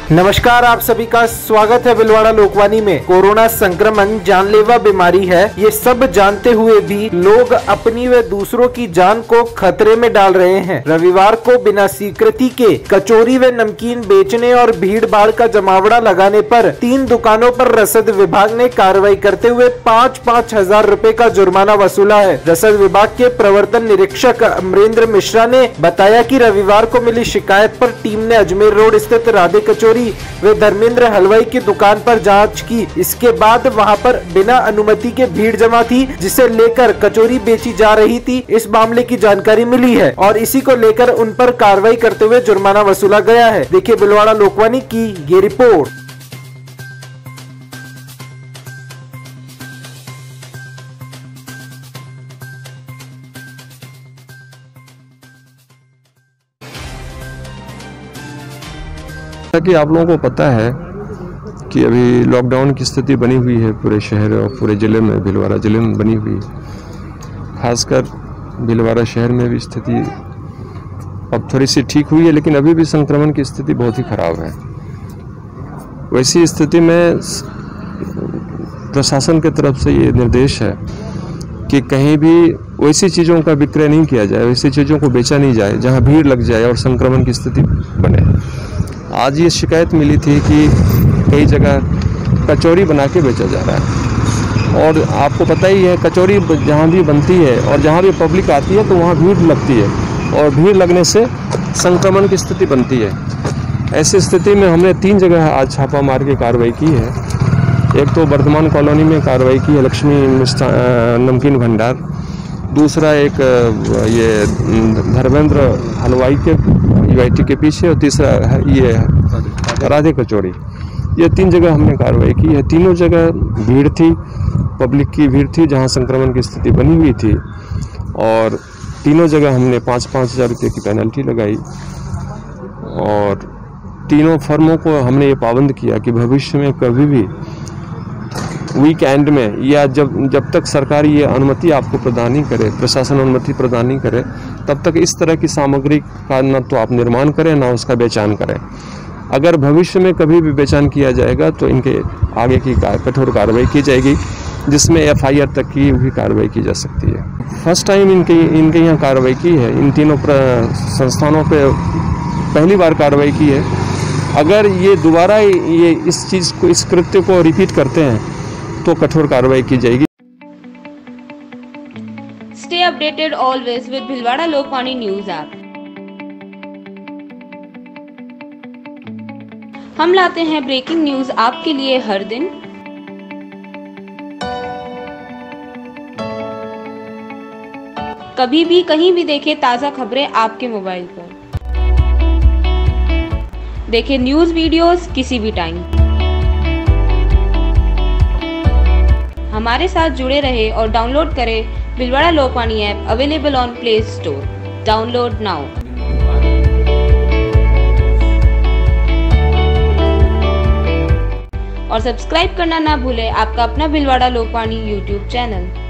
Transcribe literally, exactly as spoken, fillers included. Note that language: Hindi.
नमस्कार, आप सभी का स्वागत है भीलवाड़ा लोकवाणी में। कोरोना संक्रमण जानलेवा बीमारी है, ये सब जानते हुए भी लोग अपनी व दूसरों की जान को खतरे में डाल रहे हैं। रविवार को बिना स्वीकृति के कचौरी व नमकीन बेचने और भीड़ भाड़ का जमावड़ा लगाने पर तीन दुकानों पर रसद विभाग ने कार्रवाई करते हुए पाँच पाँच हजार रूपए का जुर्माना वसूला है। रसद विभाग के प्रवर्तन निरीक्षक अमरेंद्र मिश्रा ने बताया कि रविवार को मिली शिकायत पर टीम ने अजमेर रोड स्थित राधे कचौरी वे धर्मेंद्र हलवाई की दुकान पर जांच की। इसके बाद वहां पर बिना अनुमति के भीड़ जमा थी, जिसे लेकर कचौरी बेची जा रही थी। इस मामले की जानकारी मिली है और इसी को लेकर उन पर कार्रवाई करते हुए जुर्माना वसूला गया है। देखिए भीलवाड़ा लोकवाणी की ये रिपोर्ट। कि आप लोगों को पता है कि अभी लॉकडाउन की स्थिति बनी हुई है पूरे शहर और पूरे ज़िले में, भीलवाड़ा ज़िले में बनी हुई। खासकर भीलवाड़ा शहर में भी स्थिति अब थोड़ी सी ठीक हुई है, लेकिन अभी भी संक्रमण की स्थिति बहुत ही ख़राब है। वैसी स्थिति में प्रशासन की तरफ से ये निर्देश है कि कहीं भी वैसी चीज़ों का विक्रय नहीं किया जाए, वैसी चीज़ों को बेचा नहीं जाए जहाँ भीड़ लग जाए और संक्रमण की स्थिति बने। आज ये शिकायत मिली थी कि कई जगह कचौरी बना के बेचा जा रहा है, और आपको पता ही है कचौरी जहाँ भी बनती है और जहाँ भी पब्लिक आती है तो वहाँ भीड़ लगती है, और भीड़ लगने से संक्रमण की स्थिति बनती है। ऐसी स्थिति में हमने तीन जगह आज छापा मार के कार्रवाई की है। एक तो वर्धमान कॉलोनी में कार्रवाई की है, लक्ष्मी नमकीन भंडार। दूसरा एक ये धर्मेंद्र हलवाई के यूआईटी के पीछे, और तीसरा है ये राधे कचौरी। ये तीन जगह हमने कार्रवाई की है। तीनों जगह भीड़ थी, पब्लिक की भीड़ थी जहां संक्रमण की स्थिति बनी हुई थी, और तीनों जगह हमने पाँच पाँच हज़ार रुपये की पेनल्टी लगाई। और तीनों फर्मों को हमने ये पाबंद किया कि भविष्य में कभी भी वीकेंड में या जब जब तक सरकार ये अनुमति आपको प्रदान नहीं करे, प्रशासन अनुमति प्रदान नहीं करे, तब तक इस तरह की सामग्री का न तो आप निर्माण करें ना उसका बेचान करें। अगर भविष्य में कभी भी बेचान किया जाएगा तो इनके आगे की कठोर कार्रवाई की जाएगी, जिसमें एफ आई आर तक की भी कार्रवाई की जा सकती है। फर्स्ट टाइम इनके इनके यहाँ कार्रवाई की है। इन तीनों संस्थानों पर पहली बार कार्रवाई की है। अगर ये दोबारा ये इस चीज़ को, इस कृत्य को रिपीट करते हैं तो कठोर कार्रवाई की जाएगी। Stay updated always with Bhilwara Lokvani news app. हम लाते हैं ब्रेकिंग न्यूज आपके लिए हर दिन। कभी भी कहीं भी देखें ताज़ा खबरें आपके मोबाइल पर। देखें न्यूज वीडियोस किसी भी टाइम। हमारे साथ जुड़े रहे और डाउनलोड करें Bhilwara Lokvani app, available on play store. Download now. और सब्सक्राइब करना ना भूलें आपका अपना भीलवाड़ा लोकवाणी यूट्यूब चैनल।